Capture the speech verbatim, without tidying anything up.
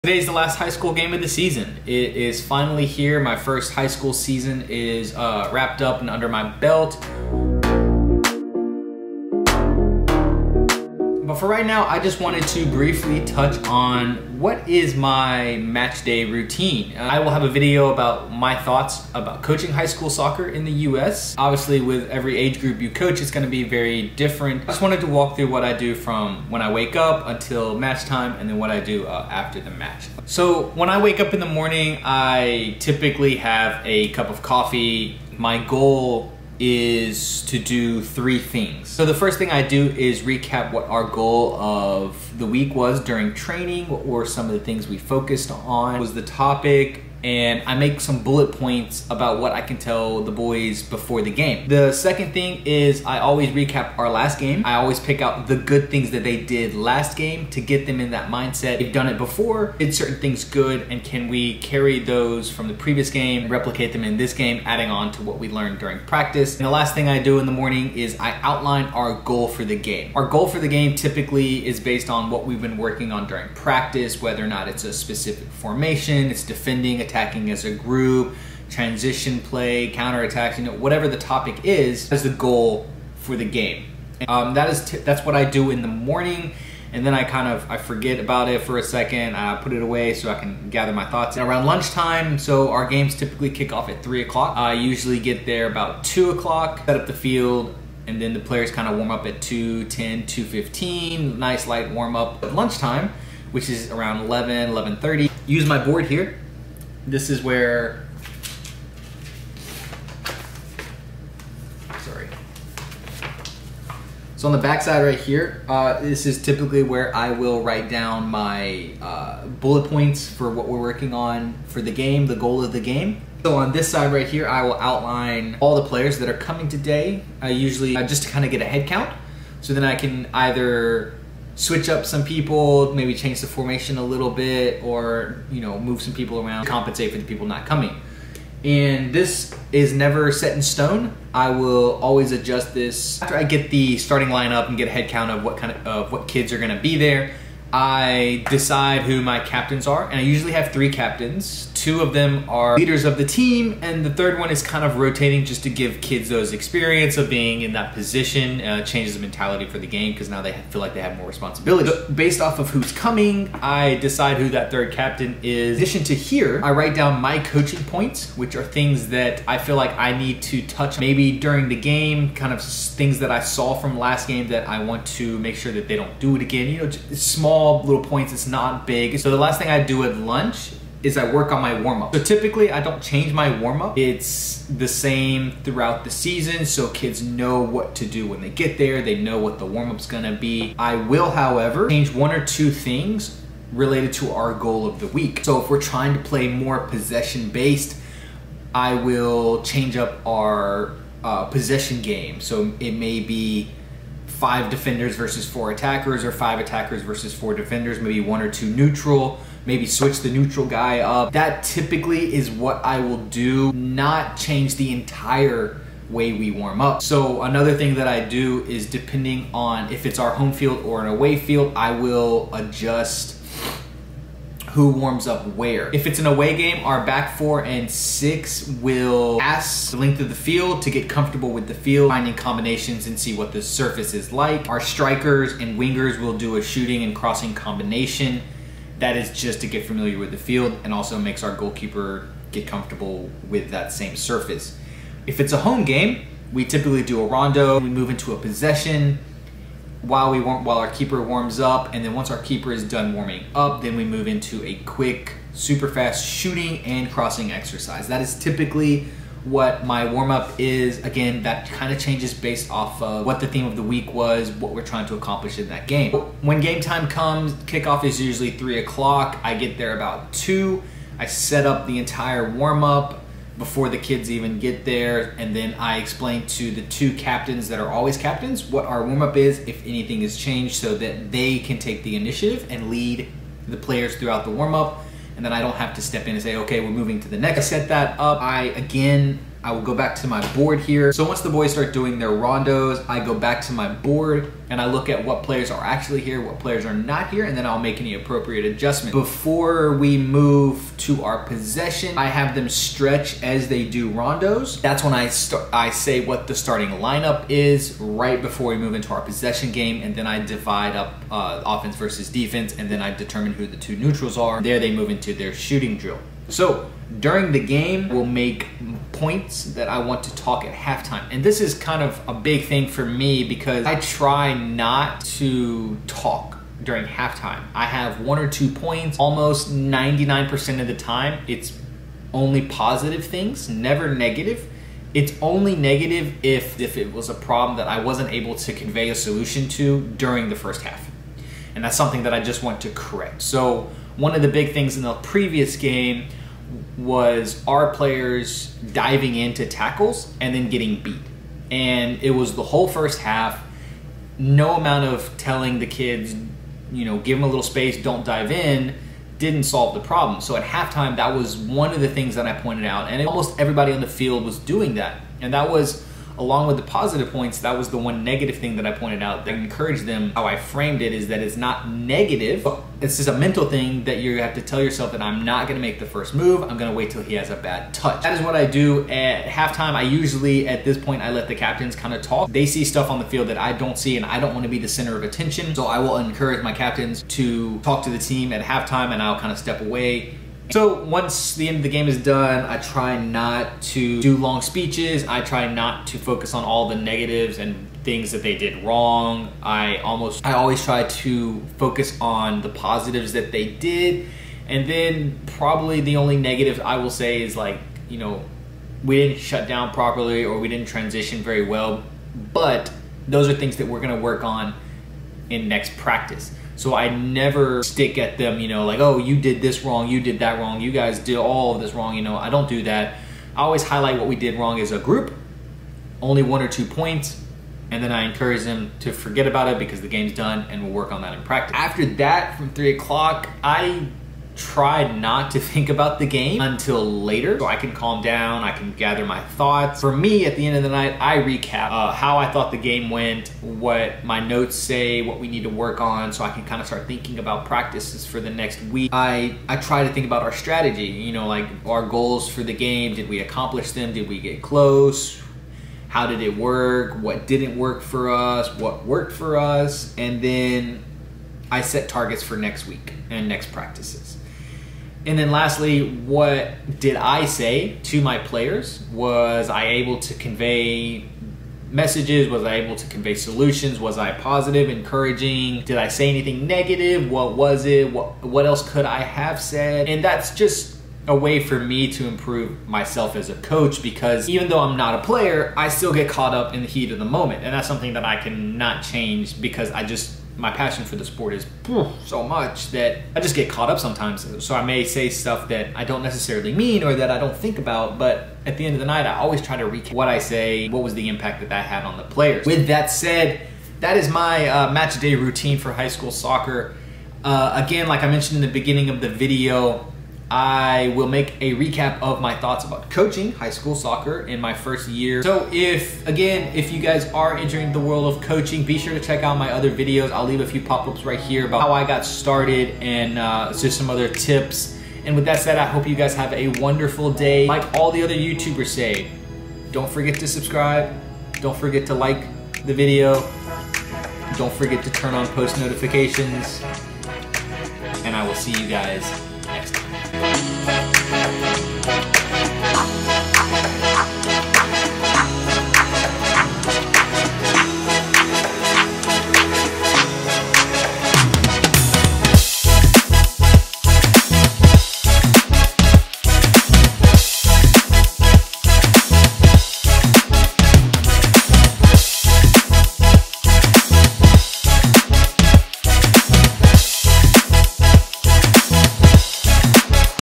Today's the last high school game of the season. It is finally here. My first high school season is uh, wrapped up and under my belt. But for right now, I just wanted to briefly touch on what is my match day routine. I will have a video about my thoughts about coaching high school soccer in the U S. Obviously, with every age group you coach, it's going to be very different. I just wanted to walk through what I do from when I wake up until match time, and then what I do uh, after the match. So when I wake up in the morning, I typically have a cup of coffee. My goal is to do three things. So the first thing I do is recap what our goal of the week was during training, what were some of the things we focused on, what was the topic, and I make some bullet points about what I can tell the boys before the game. The second thing is I always recap our last game. I always pick out the good things that they did last game to get them in that mindset. They've done it before, did certain things good, and can we carry those from the previous game, replicate them in this game, adding on to what we learned during practice. And the last thing I do in the morning is I outline our goal for the game. Our goal for the game typically is based on what we've been working on during practice, whether or not it's a specific formation, it's defending, attacking as a group, transition play, counterattacks, you know, whatever the topic is, as the goal for the game. Um, that is t that's what I do in the morning, and then I kind of I forget about it for a second. I put it away so I can gather my thoughts. And around lunchtime, so our games typically kick off at three o'clock. I usually get there about two o'clock, set up the field, and then the players kind of warm up at two ten, two fifteen. Nice light warm up at lunchtime, which is around eleven, eleven thirty. Use my board here. This is where, sorry. So on the back side right here, uh, this is typically where I will write down my uh, bullet points for what we're working on for the game, the goal of the game. So on this side right here, I will outline all the players that are coming today. I usually, uh, just to kind of get a head count. So then I can either switch up some people, maybe change the formation a little bit, or you know, move some people around, compensate for the people not coming. And this is never set in stone. I will always adjust this after I get the starting lineup and get a head count of what kind of, of what kids are going to be there. I decide who my captains are, and I usually have three captains. Two of them are leaders of the team, and the third one is kind of rotating just to give kids those experience of being in that position, uh, changes the mentality for the game because now they feel like they have more responsibility. So based off of who's coming, I decide who that third captain is. In addition to here, I write down my coaching points, which are things that I feel like I need to touch maybe during the game, kind of things that I saw from last game that I want to make sure that they don't do it again. You know, just small little points, it's not big. So the last thing I do at lunch is I work on my warm-up. So typically I don't change my warm-up. It's the same throughout the season, so kids know what to do when they get there. They know what the warm-up's gonna be. I will, however, change one or two things related to our goal of the week. So if we're trying to play more possession-based, I will change up our uh, possession game. So it may be five defenders versus four attackers, or five attackers versus four defenders, maybe one or two neutral, maybe switch the neutral guy up. That typically is what I will do, not change the entire way we warm up. So another thing that I do is, depending on if it's our home field or an away field, I will adjust who warms up where. If it's an away game, our back four and six will pass the length of the field to get comfortable with the field, finding combinations and see what the surface is like. Our strikers and wingers will do a shooting and crossing combination. That is just to get familiar with the field, and also makes our goalkeeper get comfortable with that same surface. If it's a home game, we typically do a rondo. We move into a possession while we warm, while our keeper warms up, and then once our keeper is done warming up, then we move into a quick, super fast shooting and crossing exercise. That is typically what my warm-up is. Again, that kind of changes based off of what the theme of the week was, what we're trying to accomplish in that game. When game time comes, kickoff is usually three o'clock. I get there about two. I set up the entire warm-up before the kids even get there, and then I explain to the two captains that are always captains what our warm-up is, if anything has changed, so that they can take the initiative and lead the players throughout the warm-up, and then I don't have to step in and say, okay, we're moving to the next. I set that up. I, again, I will go back to my board here. So once the boys start doing their rondos, I go back to my board and I look at what players are actually here, what players are not here, and then I'll make any appropriate adjustment. Before we move to our possession, I have them stretch as they do rondos. That's when I start, I say what the starting lineup is right before we move into our possession game, and then I divide up uh, offense versus defense, and then I determine who the two neutrals are. There they move into their shooting drill. So during the game, we'll make points that I want to talk at halftime. And this is kind of a big thing for me because I try not to talk during halftime. I have one or two points. Almost ninety-nine percent of the time, it's only positive things, never negative. It's only negative if, if it was a problem that I wasn't able to convey a solution to during the first half. And that's something that I just want to correct. So one of the big things in the previous game was our players diving into tackles and then getting beat. And it was the whole first half, no amount of telling the kids, you know, give them a little space, don't dive in, didn't solve the problem. So at halftime, that was one of the things that I pointed out, and almost everybody on the field was doing that. And that was, along with the positive points, that was the one negative thing that I pointed out that encouraged them. How I framed it is that it's not negative. It's just a mental thing that you have to tell yourself that I'm not gonna make the first move. I'm gonna wait till he has a bad touch. That is what I do at halftime. I usually, at this point, I let the captains kind of talk. They see stuff on the field that I don't see, and I don't wanna be the center of attention. So I will encourage my captains to talk to the team at halftime, and I'll kind of step away. So once the end of the game is done, I try not to do long speeches. I try not to focus on all the negatives and things that they did wrong. I almost, I always try to focus on the positives that they did. And then probably the only negative I will say is, like, you know, we didn't shut down properly or we didn't transition very well. But those are things that we're gonna work on in next practice. So I never stick at them, you know, like, oh, you did this wrong, you did that wrong, you guys did all of this wrong, you know, I don't do that. I always highlight what we did wrong as a group, only one or two points, and then I encourage them to forget about it because the game's done and we'll work on that in practice. After that, from three o'clock, I tried not to think about the game until later so I can calm down, I can gather my thoughts. For me, at the end of the night, I recap uh, how I thought the game went, what my notes say, what we need to work on, so I can kind of start thinking about practices for the next week. I, I try to think about our strategy, you know, like our goals for the game. Did we accomplish them? Did we get close? How did it work? What didn't work for us? What worked for us? And then I set targets for next week and next practices. And then lastly, what did I say to my players? Was I able to convey messages? Was I able to convey solutions? Was I positive, encouraging? Did I say anything negative? What was it? What, what else could I have said? And that's just a way for me to improve myself as a coach, because even though I'm not a player, I still get caught up in the heat of the moment. And that's something that I cannot change because I just, my passion for the sport is so much that I just get caught up sometimes. So I may say stuff that I don't necessarily mean or that I don't think about, but at the end of the night, I always try to recap what I say, what was the impact that that had on the players. With that said, that is my uh, match day routine for high school soccer. Uh, again, like I mentioned in the beginning of the video, I will make a recap of my thoughts about coaching high school soccer in my first year. So if, again, if you guys are entering the world of coaching, be sure to check out my other videos. I'll leave a few pop-ups right here about how I got started and uh, just some other tips. And with that said, I hope you guys have a wonderful day. Like all the other YouTubers say, don't forget to subscribe. Don't forget to like the video. Don't forget to turn on post notifications. And I will see you guys